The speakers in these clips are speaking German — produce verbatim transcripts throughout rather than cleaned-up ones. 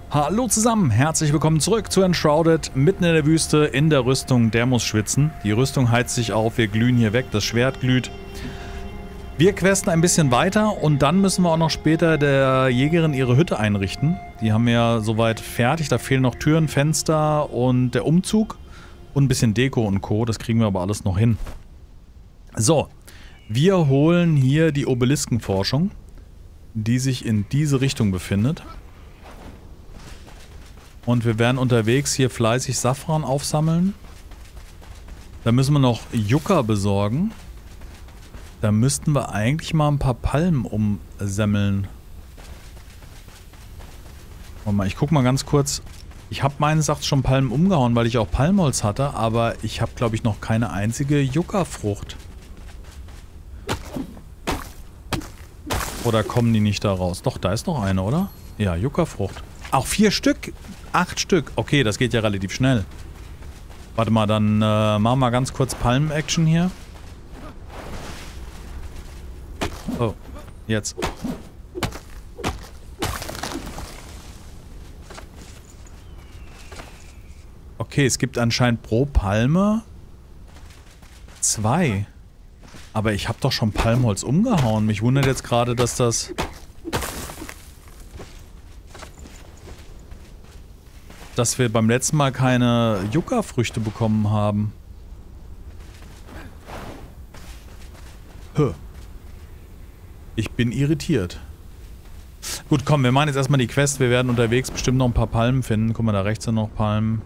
Hallo zusammen, herzlich willkommen zurück zu Enshrouded, mitten in der Wüste, in der Rüstung, der muss schwitzen. Die Rüstung heizt sich auf, wir glühen hier weg, das Schwert glüht. Wir questen ein bisschen weiter und dann müssen wir auch noch später der Jägerin ihre Hütte einrichten. Die haben wir ja soweit fertig, da fehlen noch Türen, Fenster und der Umzug und ein bisschen Deko und Co. Das kriegen wir aber alles noch hin. So, wir holen hier die Obeliskenforschung, die sich in diese Richtung befindet. Und wir werden unterwegs hier fleißig Safran aufsammeln. Da müssen wir noch Yucca besorgen. Da müssten wir eigentlich mal ein paar Palmen umsemmeln. Warte mal, ich guck mal ganz kurz. Ich habe meines Erachtens schon Palmen umgehauen, weil ich auch Palmholz hatte, aber ich habe, glaube ich, noch keine einzige Yucca-Frucht. Oder kommen die nicht da raus? Doch, da ist noch eine, oder? Ja, Yucca-Frucht. Auch vier Stück? Acht Stück. Okay, das geht ja relativ schnell. Warte mal, dann äh, machen wir mal ganz kurz Palmen-Action hier. Oh, jetzt. Okay, es gibt anscheinend pro Palme zwei. Aber ich habe doch schon Palmholz umgehauen. Mich wundert jetzt gerade, dass das... dass wir beim letzten Mal keine Yucca-Früchte bekommen haben. Höh. Ich bin irritiert. Gut, komm, wir machen jetzt erstmal die Quest. Wir werden unterwegs bestimmt noch ein paar Palmen finden. Guck mal, da rechts sind noch Palmen.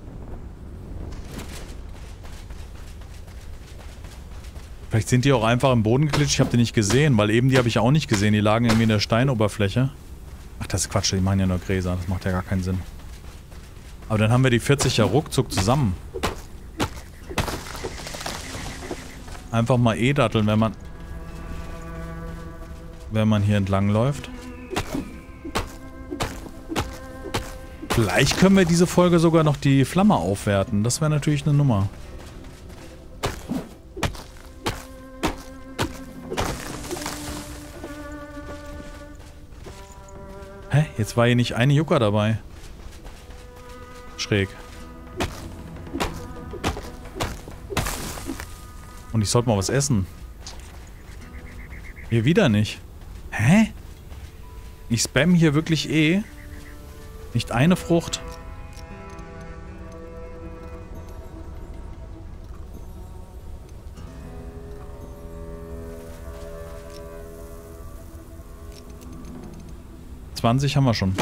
Vielleicht sind die auch einfach im Boden geglitscht. Ich habe die nicht gesehen, weil eben die habe ich auch nicht gesehen. Die lagen irgendwie in der Steinoberfläche. Ach, das ist Quatsch. Die machen ja nur Gräser. Das macht ja gar keinen Sinn. Aber dann haben wir die vierzig ja ruckzuck zusammen. Einfach mal E-Datteln, wenn man... wenn man hier entlang läuft. Vielleicht können wir diese Folge sogar noch die Flamme aufwerten. Das wäre natürlich eine Nummer. Hä? Jetzt war hier nicht eine Yucca dabei. Schräg. Und ich sollte mal was essen. Hier wieder nicht. Hä? Ich spam hier wirklich eh. Nicht eine Frucht. zwanzig haben wir schon.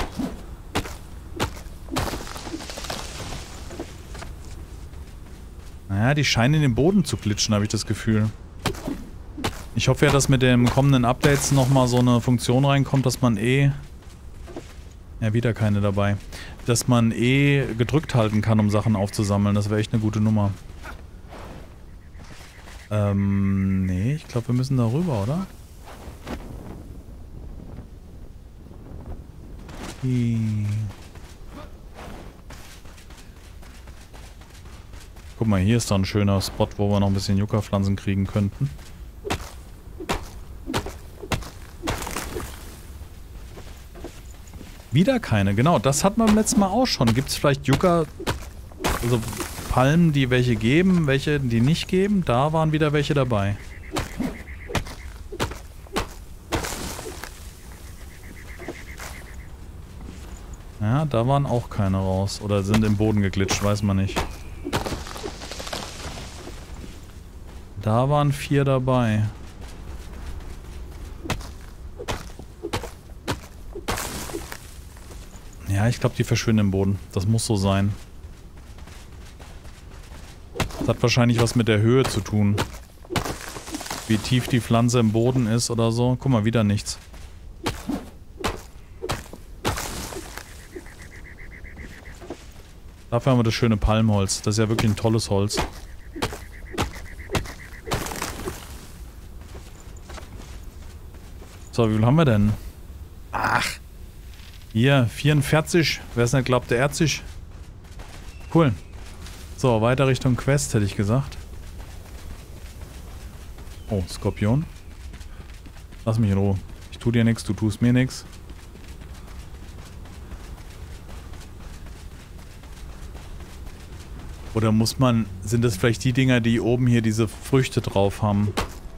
Naja, die scheinen in den Boden zu glitschen, habe ich das Gefühl. Ich hoffe ja, dass mit den kommenden Updates nochmal so eine Funktion reinkommt, dass man eh... Ja, wieder keine dabei. Dass man eh gedrückt halten kann, um Sachen aufzusammeln. Das wäre echt eine gute Nummer. Ähm, nee, ich glaube, wir müssen da rüber, oder? Hi. Guck mal, hier ist doch ein schöner Spot, wo wir noch ein bisschen Yucca-Pflanzen kriegen könnten. Wieder keine, genau. Das hatten wir beim letzten Mal auch schon. Gibt es vielleicht Yucca, also Palmen, die welche geben, welche die nicht geben? Da waren wieder welche dabei. Ja, da waren auch keine raus. Oder sind im Boden geglitscht, weiß man nicht. Da waren vier dabei. Ja, ich glaube, die verschwinden im Boden. Das muss so sein. Das hat wahrscheinlich was mit der Höhe zu tun. Wie tief die Pflanze im Boden ist oder so. Guck mal, wieder nichts. Dafür haben wir das schöne Palmholz. Das ist ja wirklich ein tolles Holz. So, wie viel haben wir denn? Ach. Hier, vierundvierzig. Wer es nicht glaubt, der ehrt sich. Cool. So, weiter Richtung Quest, hätte ich gesagt. Oh, Skorpion. Lass mich in Ruhe. Ich tu dir nichts, du tust mir nichts. Oder muss man... Sind das vielleicht die Dinger, die oben hier diese Früchte drauf haben?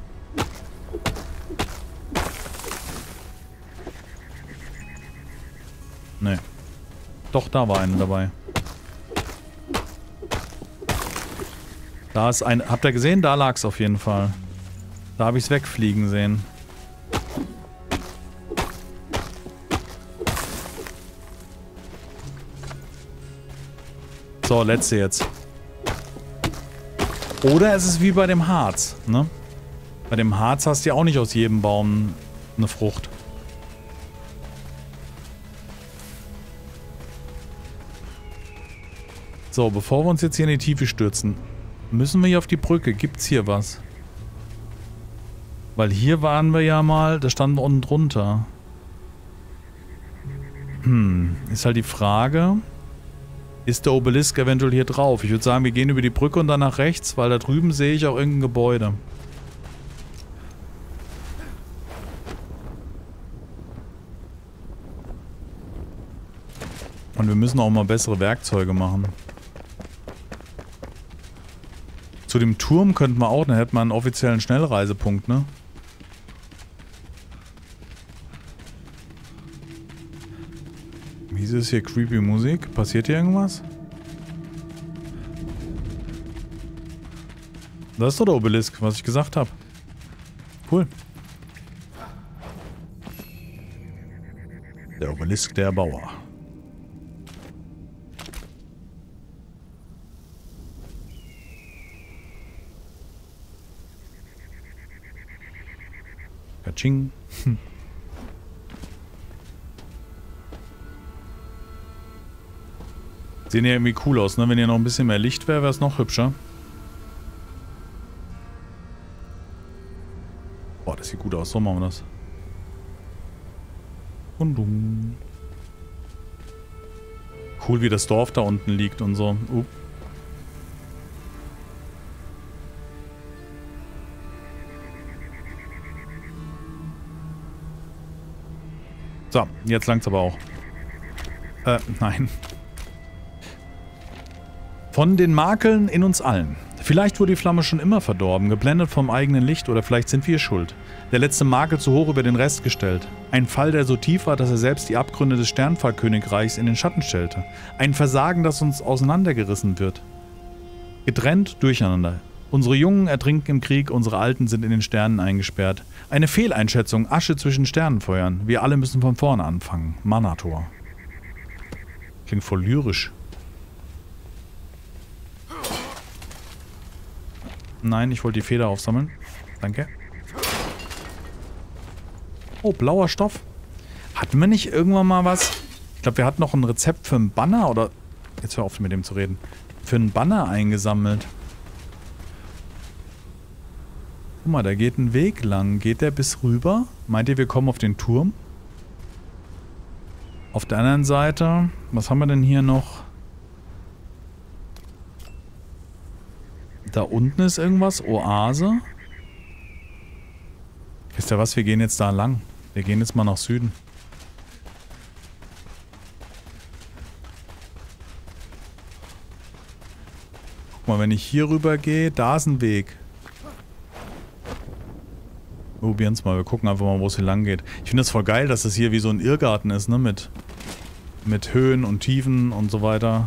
Nee. Doch, da war einer dabei. Da ist ein... Habt ihr gesehen? Da lag es auf jeden Fall. Da habe ich es wegfliegen sehen. So, letzte jetzt. Oder es ist wie bei dem Harz, ne? Bei dem Harz hast du ja auch nicht aus jedem Baum eine Frucht. So, bevor wir uns jetzt hier in die Tiefe stürzen, müssen wir hier auf die Brücke. Gibt's hier was? Weil hier waren wir ja mal, da standen wir unten drunter. Hm, ist halt die Frage, ist der Obelisk eventuell hier drauf? Ich würde sagen, wir gehen über die Brücke und dann nach rechts, weil da drüben sehe ich auch irgendein Gebäude. Und wir müssen auch mal bessere Werkzeuge machen. Zu dem Turm könnten wir auch, dann hätten wir einen offiziellen Schnellreisepunkt, ne? Wieso ist hier creepy Musik? Passiert hier irgendwas? Das ist doch der Obelisk, was ich gesagt habe. Cool. Der Obelisk der Bauer. Katsching. Hm. Sehen ja irgendwie cool aus, ne? Wenn hier noch ein bisschen mehr Licht wäre, wäre es noch hübscher. Boah, das sieht gut aus. So machen wir das. Und dumm. Cool, wie das Dorf da unten liegt und so. Uh. So, jetzt langt's aber auch. Äh, nein. Von den Makeln in uns allen. Vielleicht wurde die Flamme schon immer verdorben, geblendet vom eigenen Licht, oder vielleicht sind wir schuld. Der letzte Makel zu hoch über den Rest gestellt. Ein Fall, der so tief war, dass er selbst die Abgründe des Sternfallkönigreichs in den Schatten stellte. Ein Versagen, das uns auseinandergerissen wird. Getrennt, durcheinander. Unsere Jungen ertrinken im Krieg, unsere Alten sind in den Sternen eingesperrt. Eine Fehleinschätzung, Asche zwischen Sternenfeuern. Wir alle müssen von vorne anfangen. Manator. Klingt voll lyrisch. Nein, ich wollte die Feder aufsammeln. Danke. Oh, blauer Stoff. Hatten wir nicht irgendwann mal was? Ich glaube, wir hatten noch ein Rezept für einen Banner oder... Jetzt hör auf, mit dem zu reden. Für einen Banner eingesammelt. Guck mal, da geht ein Weg lang. Geht der bis rüber? Meint ihr, wir kommen auf den Turm? Auf der anderen Seite... Was haben wir denn hier noch? Da unten ist irgendwas. Oase. Wisst ihr was? Wir gehen jetzt da lang. Wir gehen jetzt mal nach Süden. Guck mal, wenn ich hier rüber gehe, da ist ein Weg. Wir probieren es mal. Wir gucken einfach mal, wo es hier lang geht. Ich finde das voll geil, dass das hier wie so ein Irrgarten ist, ne? Mit, mit Höhen und Tiefen und so weiter.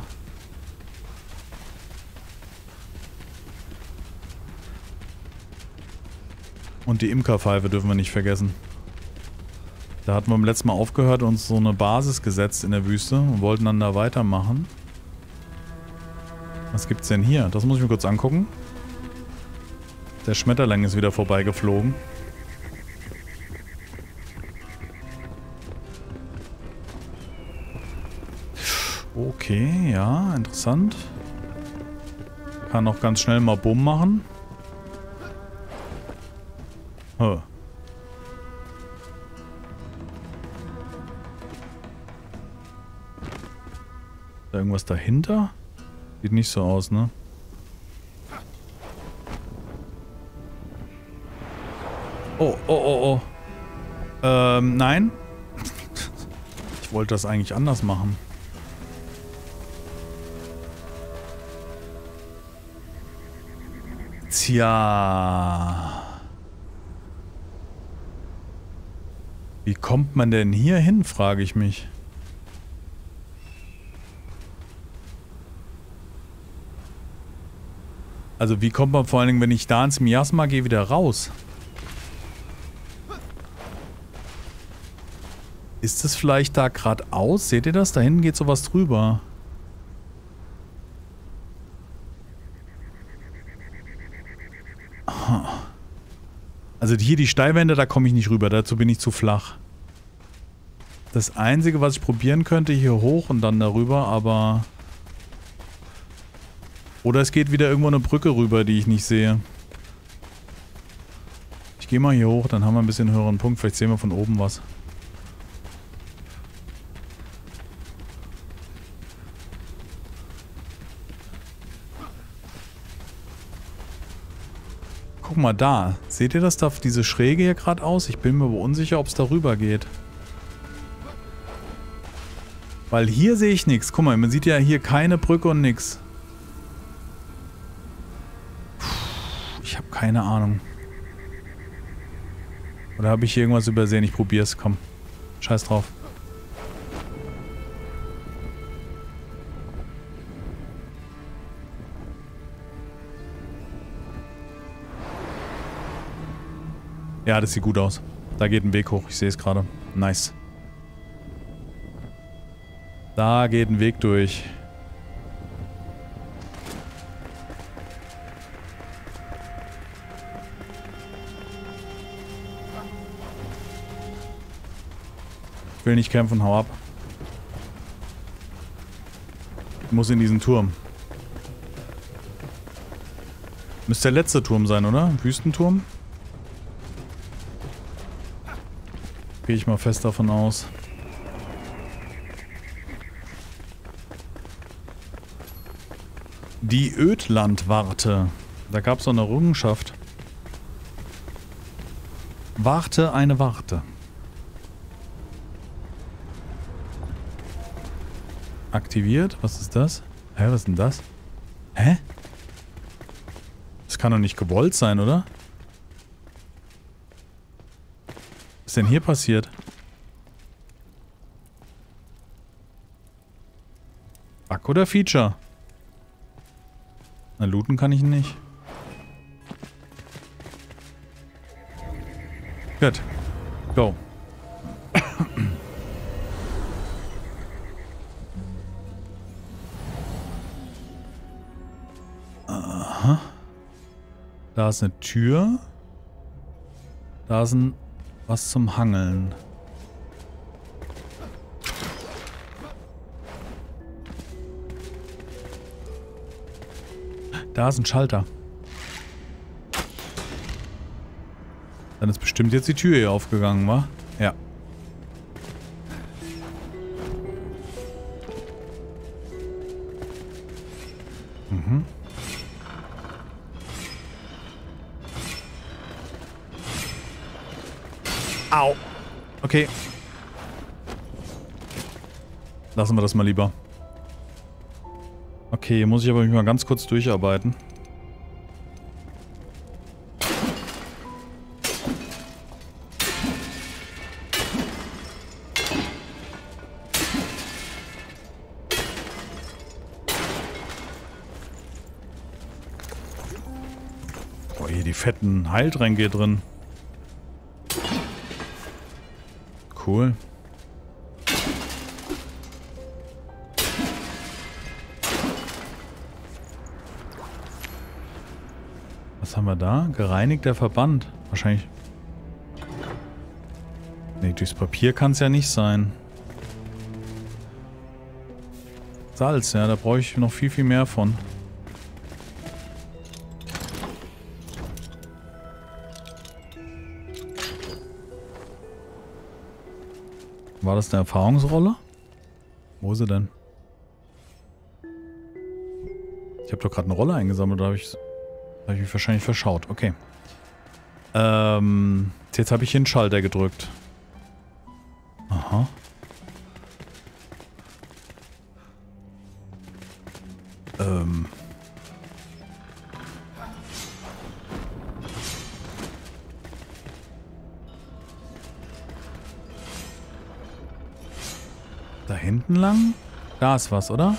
Und die Imkerpfeife dürfen wir nicht vergessen. Da hatten wir beim letzten Mal aufgehört, uns so eine Basis gesetzt in der Wüste und wollten dann da weitermachen. Was gibt's denn hier? Das muss ich mir kurz angucken. Der Schmetterling ist wieder vorbeigeflogen. Okay, ja, interessant. Kann auch ganz schnell mal Bumm machen. Oh. Ist da irgendwas dahinter? Sieht nicht so aus, ne? Oh, oh, oh, oh. Ähm, nein. Ich wollte das eigentlich anders machen. Tja. Wie kommt man denn hier hin, frage ich mich. Also wie kommt man vor allen Dingen, wenn ich da ins Miasma gehe, wieder raus? Ist es vielleicht da geradeaus? Seht ihr das? Da hinten geht sowas drüber. Also hier die Steilwände, da komme ich nicht rüber. Dazu bin ich zu flach. Das Einzige, was ich probieren könnte, hier hoch und dann darüber, aber... Oder es geht wieder irgendwo eine Brücke rüber, die ich nicht sehe. Ich gehe mal hier hoch, dann haben wir ein bisschen höheren Punkt. Vielleicht sehen wir von oben was. Guck mal da. Seht ihr das da, diese Schräge hier gerade aus? Ich bin mir aber unsicher, ob es darüber geht. Weil hier sehe ich nichts. Guck mal, man sieht ja hier keine Brücke und nichts. Ich habe keine Ahnung. Oder habe ich hier irgendwas übersehen? Ich probiere es. Komm. Scheiß drauf. Ja, das sieht gut aus. Da geht ein Weg hoch. Ich sehe es gerade. Nice. Da geht ein Weg durch. Ich will nicht kämpfen, hau ab. Ich muss in diesen Turm. Müsste der letzte Turm sein, oder? Wüstenturm? Gehe ich mal fest davon aus. Die Ödlandwarte. Da gab es doch eine Errungenschaft. Warte eine Warte. Aktiviert? Was ist das? Hä, was ist denn das? Hä? Das kann doch nicht gewollt sein, oder? Was ist denn hier passiert? Bug oder Feature? Na, looten kann ich nicht. Gut. Go. Aha. Da ist eine Tür. Da ist ein was zum Hangeln. Da ist ein Schalter. Dann ist bestimmt jetzt die Tür hier aufgegangen, wa? Ja. Mhm. Au. Okay. Lassen wir das mal lieber. Okay, muss ich aber mich mal ganz kurz durcharbeiten. Oh, hier die fetten Heiltränke drin. Cool. Was haben wir da? Gereinigter Verband. Wahrscheinlich. Ne, durchs Papier kann es ja nicht sein. Salz, ja, da brauche ich noch viel, viel mehr von. War das eine Erfahrungsrolle? Wo ist sie denn? Ich habe doch gerade eine Rolle eingesammelt, da habe ich, hab ich mich wahrscheinlich verschaut. Okay. Ähm, jetzt habe ich hier einen Schalter gedrückt. Aha. Ähm. hinten lang? Da ist was, oder?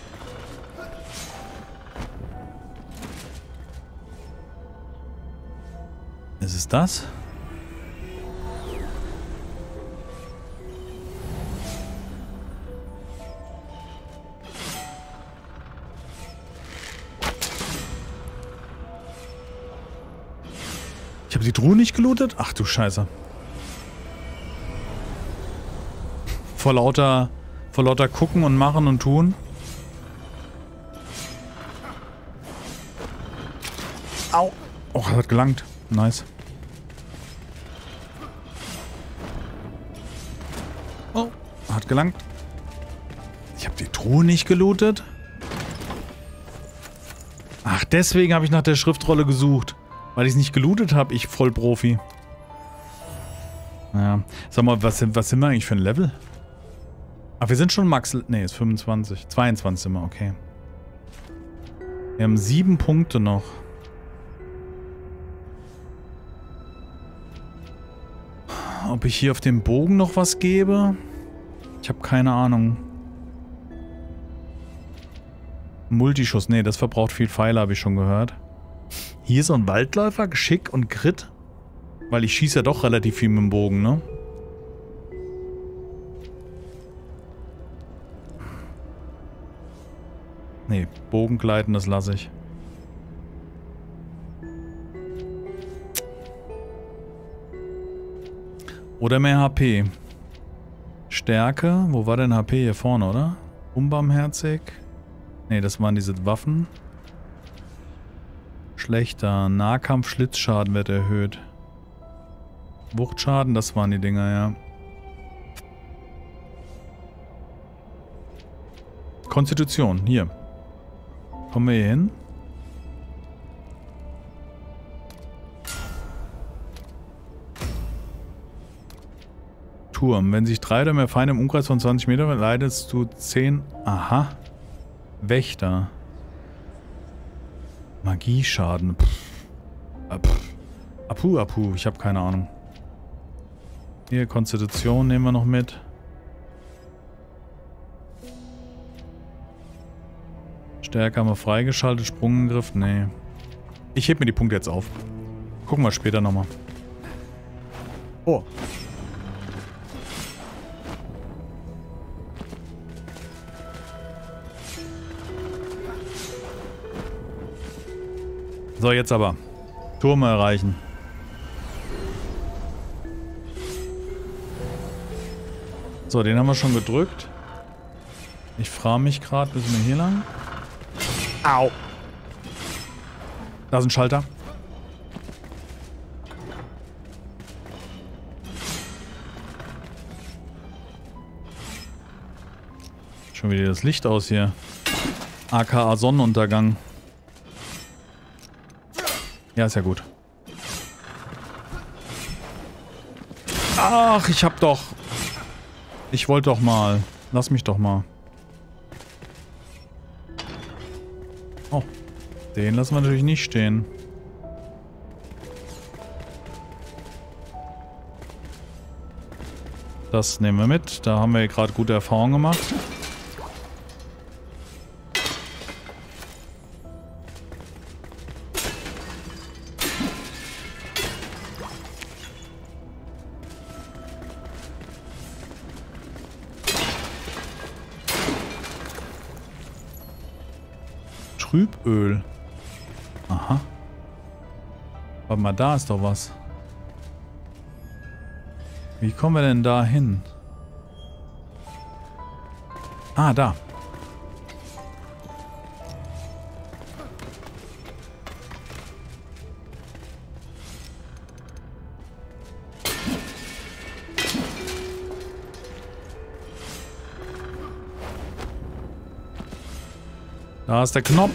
Ist es das? Ich habe die Truhe nicht gelootet? Ach du Scheiße. Vor lauter, vor lauter gucken und machen und tun. Au. Oh, das hat gelangt. Nice. Oh, hat gelangt. Ich habe die Truhe nicht gelootet. Ach, deswegen habe ich nach der Schriftrolle gesucht. Weil ich es nicht gelootet habe, ich Vollprofi. Naja. Sag mal, was sind, was sind wir eigentlich für ein Level? Ach, wir sind schon Max... Ne, ist fünfundzwanzig. zweiundzwanzig sind wir, okay. Wir haben sieben Punkte noch. Ob ich hier auf dem Bogen noch was gebe? Ich habe keine Ahnung. Multischuss, nee, das verbraucht viel Pfeile, habe ich schon gehört. Hier so ein Waldläufer, Geschick und Crit. Weil ich schieße ja doch relativ viel mit dem Bogen, ne? Nee, Bogengleiten, das lasse ich. Oder mehr H P. Stärke, wo war denn H P? Hier vorne, oder? Unbarmherzig. Nee, das waren diese Waffen. Schlechter. Nahkampf, Schlitzschaden wird erhöht. Wuchtschaden, das waren die Dinger, ja. Konstitution, hier. Kommen wir hier hin? Turm. Wenn sich drei oder mehr Feinde im Umkreis von zwanzig Meter leidest du zehn... Aha. Wächter. Magieschaden. Pff. Pff. Apu, apu. Ich habe keine Ahnung. Hier, Konstitution nehmen wir noch mit. Stärke haben wir freigeschaltet. Sprungangriff? Nee. Ich heb mir die Punkte jetzt auf. Gucken wir später nochmal. Oh. So, jetzt aber. Turm erreichen. So, den haben wir schon gedrückt. Ich frage mich gerade, müssen wir hier lang? Au! Da ist ein Schalter. Schon wieder das Licht aus hier. A K A Sonnenuntergang. Ja, ist ja gut. Ach, ich hab doch... Ich wollte doch mal. Lass mich doch mal. Oh. Den lassen wir natürlich nicht stehen. Das nehmen wir mit. Da haben wir gerade gute Erfahrungen gemacht. Trüböl. Aha. Warte mal, da ist doch was. Wie kommen wir denn da hin? Ah, da. Da ist der Knopf.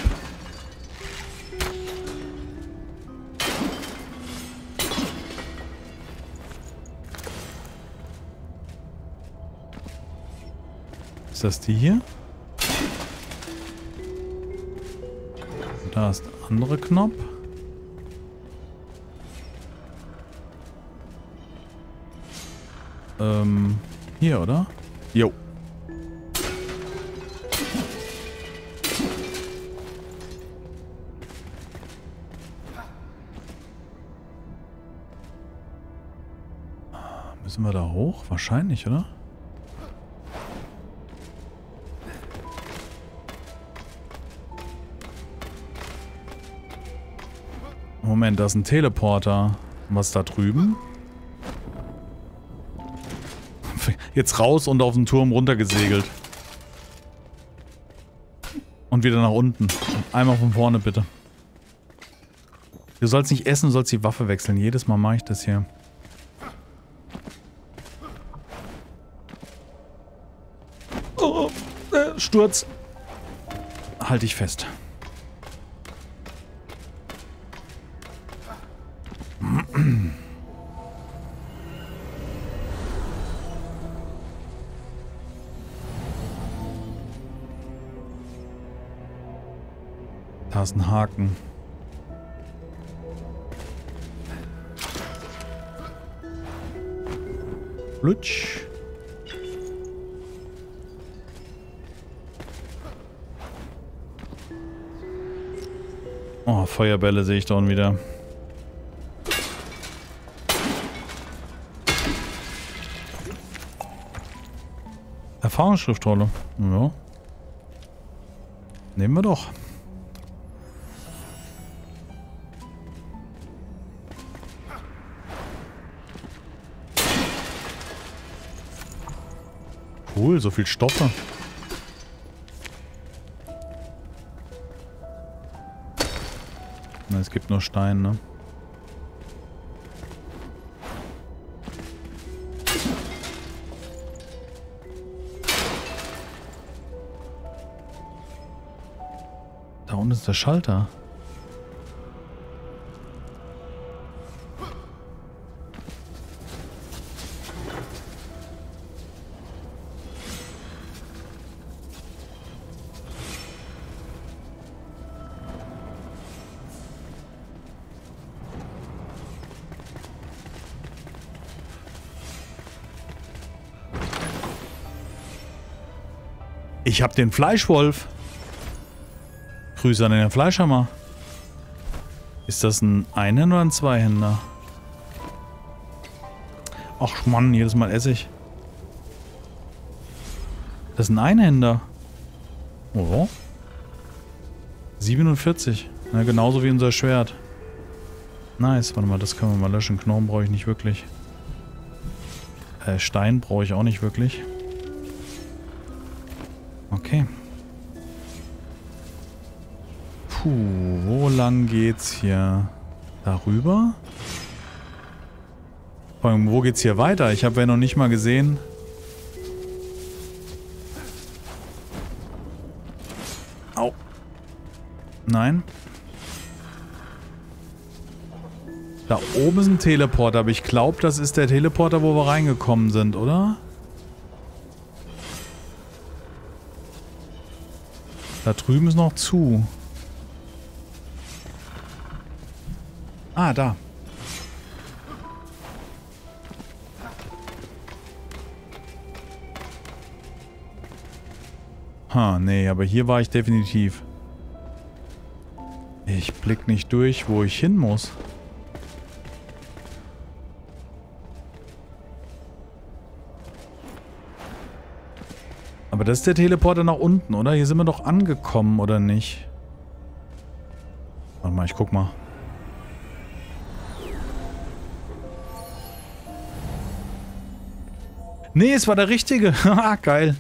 Ist das die hier? Da ist der andere Knopf. Ähm, hier, oder? Jo. Sind wir da hoch? Wahrscheinlich, oder? Moment, da ist ein Teleporter. Was da drüben? Jetzt raus und auf den Turm runtergesegelt. Und wieder nach unten. Einmal von vorne, bitte. Du sollst nicht essen, du sollst die Waffe wechseln. Jedes Mal mache ich das hier. Oh, äh, Sturz. Halt dich fest. Da ist ein Haken. Lutsch. Oh, Feuerbälle sehe ich da unten wieder. Erfahrungsschriftrolle. Ja. Nehmen wir doch. Cool, so viel Stoffe. Na, es gibt nur Stein, ne? Da unten ist der Schalter. Ich hab den Fleischwolf. Grüße an den Fleischhammer. Ist das ein Einhänder oder ein Zweihänder? Ach Mann, jedes Mal esse ich. Das ist ein Einhänder. Oh. siebenundvierzig. Na, genauso wie unser Schwert. Nice. Warte mal, das können wir mal löschen. Knochen brauche ich nicht wirklich. Äh, Stein brauche ich auch nicht wirklich. Okay. Puh, wo lang geht's hier? Darüber? Vor allem, wo geht's hier weiter? Ich habe ja noch nicht mal gesehen. Au. Nein. Da oben ist ein Teleporter, aber ich glaube, das ist der Teleporter, wo wir reingekommen sind, oder? Da drüben ist noch zu. Ah, da. Ha, nee, aber hier war ich definitiv. Ich blick nicht durch, wo ich hin muss. Aber das ist der Teleporter nach unten, oder? Hier sind wir doch angekommen, oder nicht? Warte mal, ich guck mal. Nee, es war der richtige. Haha, geil.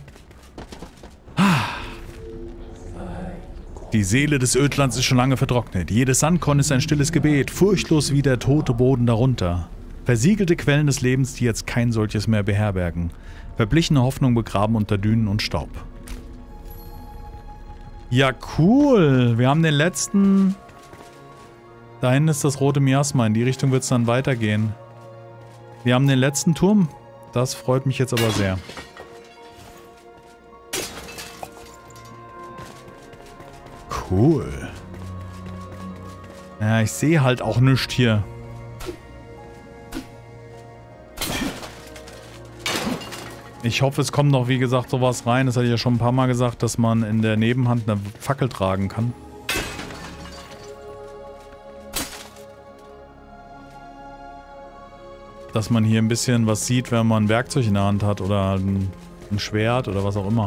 Die Seele des Ödlands ist schon lange vertrocknet. Jedes Sandkorn ist ein stilles Gebet, furchtlos wie der tote Boden darunter. Versiegelte Quellen des Lebens, die jetzt kein solches mehr beherbergen. Verblichene Hoffnung begraben unter Dünen und Staub. Ja, cool. Wir haben den letzten... Da hinten ist das rote Miasma. In die Richtung wird es dann weitergehen. Wir haben den letzten Turm. Das freut mich jetzt aber sehr. Cool. Ja, ich sehe halt auch nichts hier. Ich hoffe, es kommt noch, wie gesagt, sowas rein. Das hatte ich ja schon ein paar Mal gesagt, dass man in der Nebenhand eine Fackel tragen kann. dass man hier ein bisschen was sieht, wenn man ein Werkzeug in der Hand hat oder ein, ein Schwert oder was auch immer.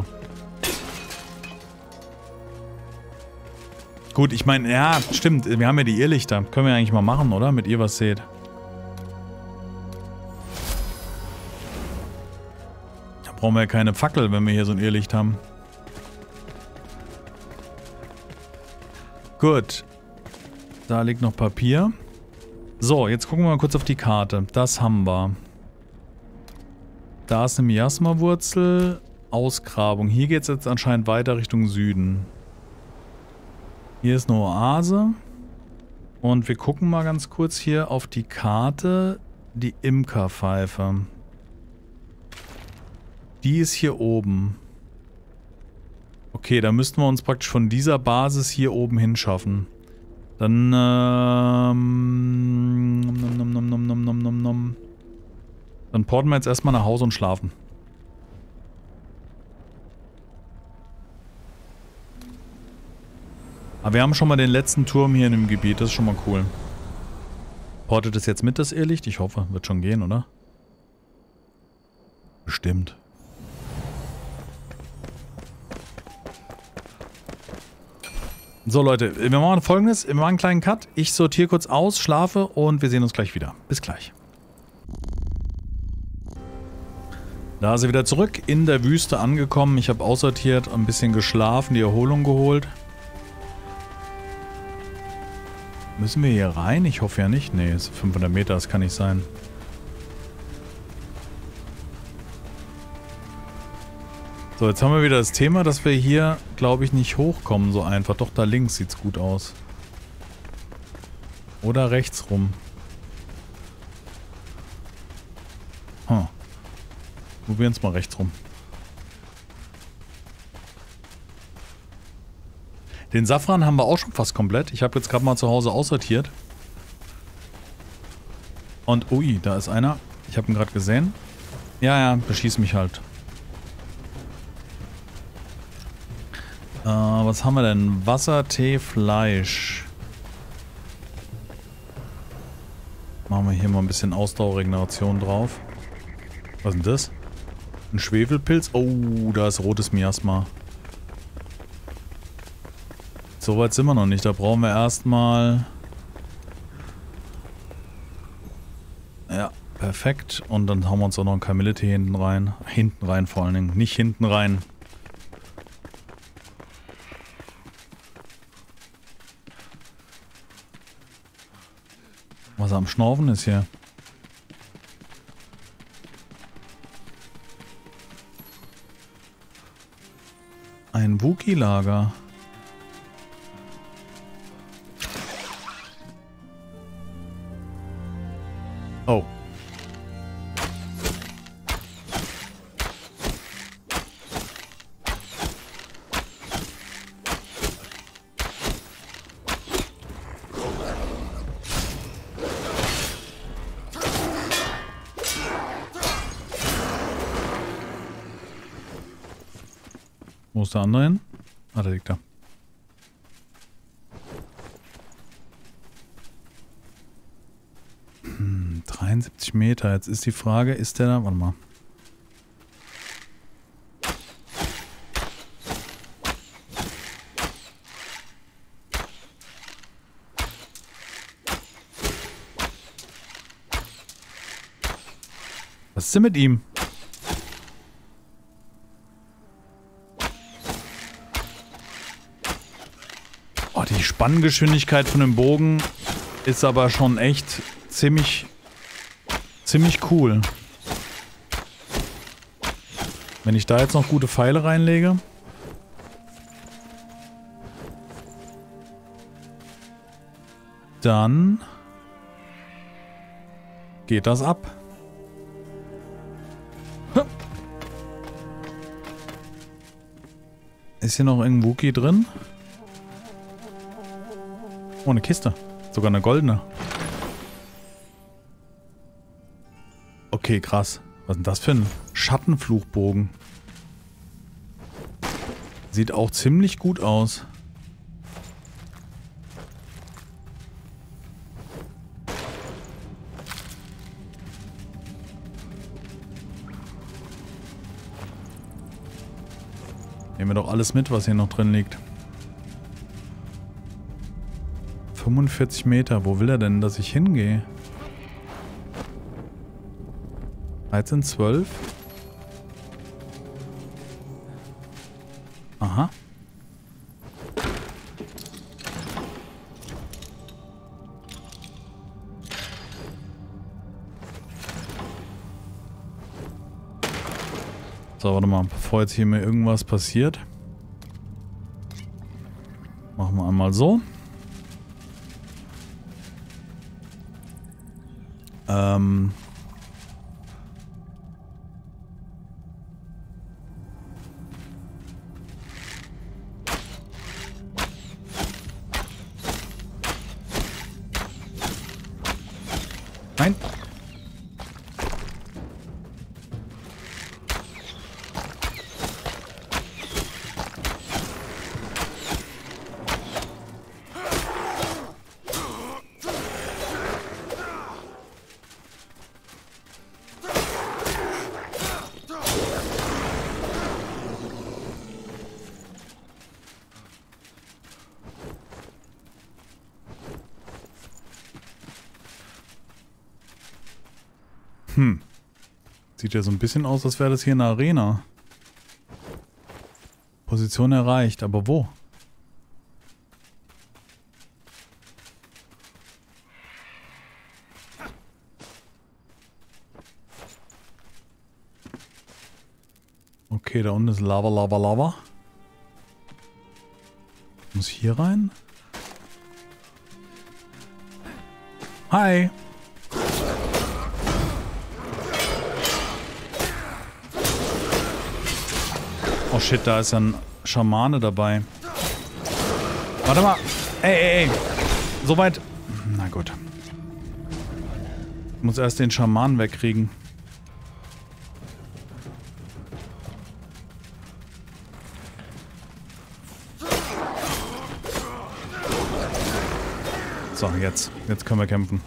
Gut, ich meine, ja, stimmt, wir haben ja die Irrlichter. Können wir eigentlich mal machen, oder? Mit ihr was seht. Da brauchen wir ja keine Fackel, wenn wir hier so ein Irrlicht haben. Gut. Da liegt noch Papier. So, jetzt gucken wir mal kurz auf die Karte. Das haben wir. Da ist eine Miasma-Wurzel. Ausgrabung. Hier geht es jetzt anscheinend weiter Richtung Süden. Hier ist eine Oase. Und wir gucken mal ganz kurz hier auf die Karte. Die Imkerpfeife. Die ist hier oben. Okay, da müssten wir uns praktisch von dieser Basis hier oben hinschaffen. Dann, ähm... Nom, nom, nom, nom, nom, nom, nom, nom. Dann porten wir jetzt erstmal nach Hause und schlafen. Aber wir haben schon mal den letzten Turm hier in dem Gebiet, das ist schon mal cool. Portet es jetzt mit, das Irrlicht? Ich hoffe, wird schon gehen, oder? Bestimmt. So Leute, wir machen Folgendes, wir machen einen kleinen Cut. Ich sortiere kurz aus, schlafe und wir sehen uns gleich wieder. Bis gleich. Da ist sie wieder zurück, in der Wüste angekommen. Ich habe aussortiert, ein bisschen geschlafen, die Erholung geholt. Müssen wir hier rein? Ich hoffe ja nicht. Nee, es sind fünfhundert Meter, das kann nicht sein. So, jetzt haben wir wieder das Thema, dass wir hier, glaube ich, nicht hochkommen so einfach. Doch, da links sieht es gut aus. Oder rechts rum. Hm. Probieren es mal rechts rum. Den Safran haben wir auch schon fast komplett. Ich habe jetzt gerade mal zu Hause aussortiert. Und, ui, da ist einer. Ich habe ihn gerade gesehen. Ja, ja, beschieß mich halt. Äh, was haben wir denn? Wasser, Tee, Fleisch. Machen wir hier mal ein bisschen Ausdauerregeneration drauf. Was ist denn das? Ein Schwefelpilz? Oh, da ist rotes Miasma. So weit sind wir noch nicht. Da brauchen wir erstmal... Ja, perfekt. Und dann hauen wir uns auch noch einen Kamillentee hinten rein. Hinten rein vor allen Dingen. Nicht hinten rein. Was er am Schnorfen ist hier. Ein Wookie-Lager. Oh. Wo ist der andere hin? Ah, der liegt da. Hm, dreiundsiebzig Meter. Jetzt ist die Frage, ist der da? Warte mal. Was ist denn mit ihm? Oh, die Spanngeschwindigkeit von dem Bogen ist aber schon echt ziemlich, ziemlich cool. Wenn ich da jetzt noch gute Pfeile reinlege. Dann geht das ab. Ist hier noch irgendein Wookie drin? Oh, eine Kiste. Sogar eine goldene. Okay, krass. Was ist denn das für ein Schattenfluchbogen? Sieht auch ziemlich gut aus. doch alles mit, was hier noch drin liegt. fünfundvierzig Meter. Wo will er denn, dass ich hingehe? dreizehn, zwölf. Aha. So, warte mal, bevor jetzt hier mir irgendwas passiert. Machen wir einmal so. Ähm... Nein. Hm. Sieht ja so ein bisschen aus, als wäre das hier eine Arena. Position erreicht, aber wo? Okay, da unten ist Lava, Lava, Lava. Ich muss hier rein. Hi. Oh shit, da ist ja ein Schamane dabei. Warte mal. Ey, ey, ey. Soweit. Na gut. Ich muss erst den Schamanen wegkriegen. So, jetzt. Jetzt können wir kämpfen.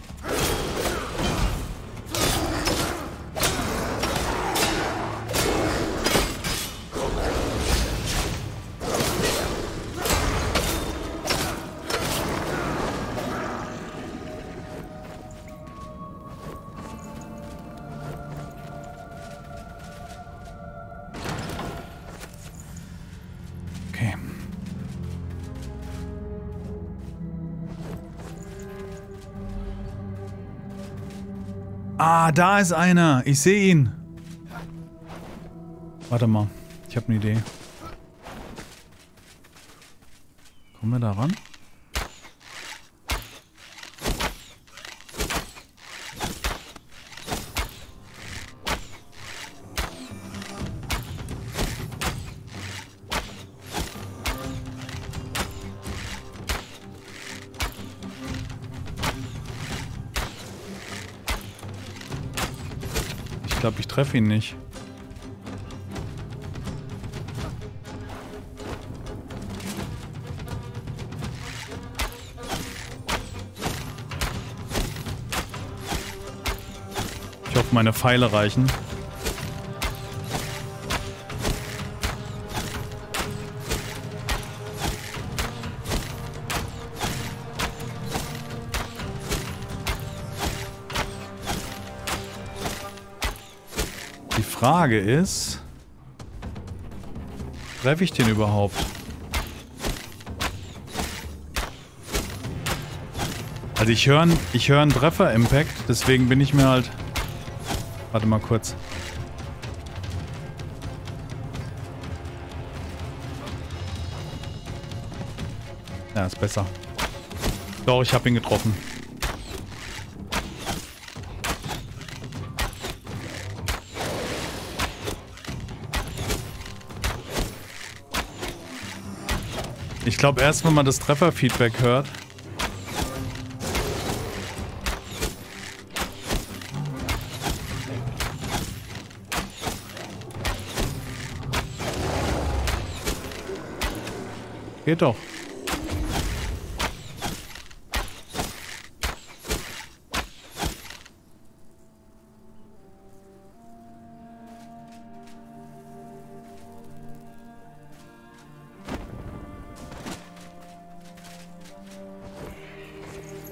Okay. Ah, da ist einer. Ich sehe ihn. Warte mal. Ich habe eine Idee. Kommen wir da ran? Ich glaube, ich treffe ihn nicht. Ich hoffe, meine Pfeile reichen. Die Frage ist, treffe ich den überhaupt? Also ich höre ich hör einen Treffer-Impact, deswegen bin ich mir halt... Warte mal kurz. Ja, ist besser. Doch, ich habe ihn getroffen. Ich glaube erst, wenn man das Treffer-Feedback hört. Geht doch.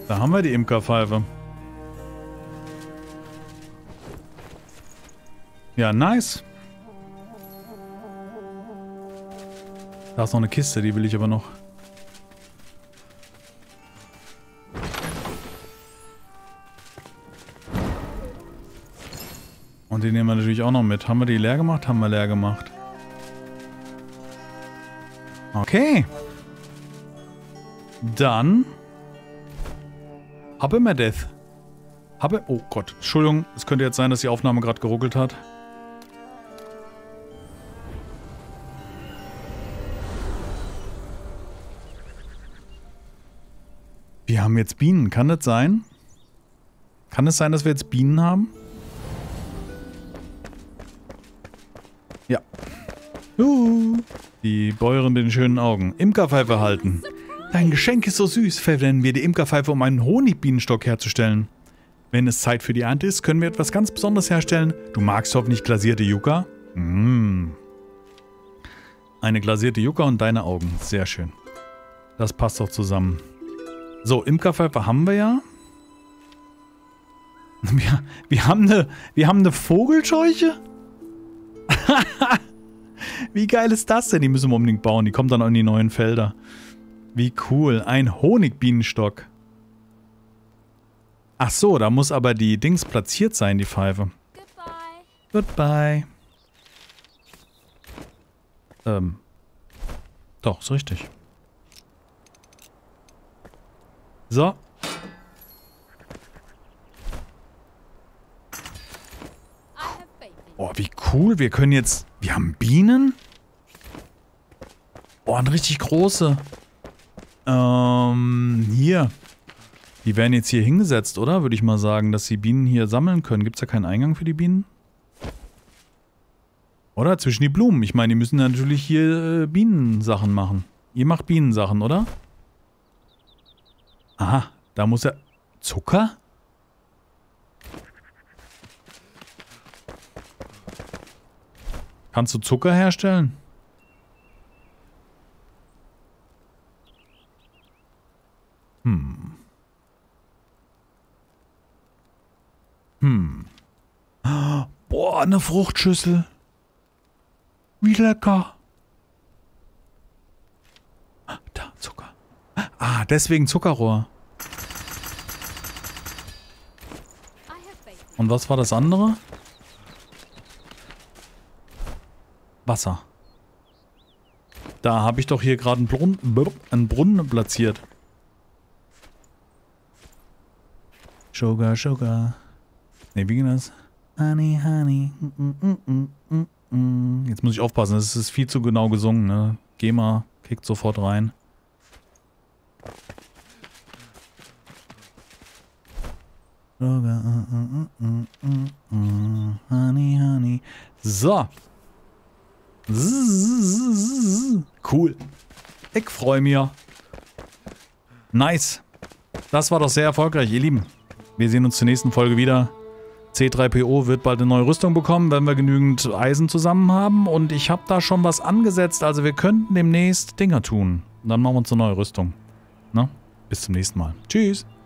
Da haben wir die Imkerpfeife. Ja, nice. Da ist noch eine Kiste, die will ich aber noch. Und die nehmen wir natürlich auch noch mit. Haben wir die leer gemacht? Haben wir leer gemacht. Okay. Dann. Habe mir Death. Habe. Oh Gott. Entschuldigung. Es könnte jetzt sein, dass die Aufnahme gerade geruckelt hat. Wir haben jetzt Bienen. Kann das sein? Kann es sein, dass wir jetzt Bienen haben? Ja. Uh, die Bäuerin mit den schönen Augen. Imkerpfeife halten. Dein Geschenk ist so süß. Verwenden wir die Imkerpfeife, um einen Honigbienenstock herzustellen. Wenn es Zeit für die Ernte ist, können wir etwas ganz Besonderes herstellen. Du magst hoffentlich glasierte Yucca? Mmh. Eine glasierte Yucca und deine Augen. Sehr schön. Das passt doch zusammen. So, Imkerpfeife haben wir ja. Wir, wir, haben eine, wir haben eine Vogelscheuche? Wie geil ist das denn? Die müssen wir unbedingt bauen. Die kommt dann in die neuen Felder. Wie cool. Ein Honigbienenstock. Ach so, da muss aber die Dings platziert sein, die Pfeife. Goodbye. Goodbye. Ähm. Doch, ist richtig. So. Oh, wie cool. Wir können jetzt... Wir haben Bienen? Oh, eine richtig große. Ähm, hier. Die werden jetzt hier hingesetzt, oder? Würde ich mal sagen, dass die Bienen hier sammeln können. Gibt es da keinen Eingang für die Bienen? Oder? Zwischen die Blumen. Ich meine, die müssen natürlich hier äh, Bienensachen machen. Ihr macht Bienensachen, oder? Aha, da muss er... Zucker? Kannst du Zucker herstellen? Hm. Hm. Boah, eine Fruchtschüssel. Wie lecker. Da, Zucker. Ah, deswegen Zuckerrohr. Und was war das andere? Wasser. Da habe ich doch hier gerade einen Brunnen, einen Brunnen platziert. Sugar, Sugar. Ne, wie geht das? Honey, Honey. Mm, mm, mm, mm, mm. Jetzt muss ich aufpassen, das ist viel zu genau gesungen, ne? GEMA kickt sofort rein. Sugar, uh, uh, uh, uh, uh, Honey, Honey. So. Cool. Ich freue mich. Nice. Das war doch sehr erfolgreich, ihr Lieben. Wir sehen uns zur nächsten Folge wieder. C drei P O wird bald eine neue Rüstung bekommen, wenn wir genügend Eisen zusammen haben. Und ich habe da schon was angesetzt. Also wir könnten demnächst Dinger tun. Und dann machen wir uns eine neue Rüstung. Na? Bis zum nächsten Mal. Tschüss.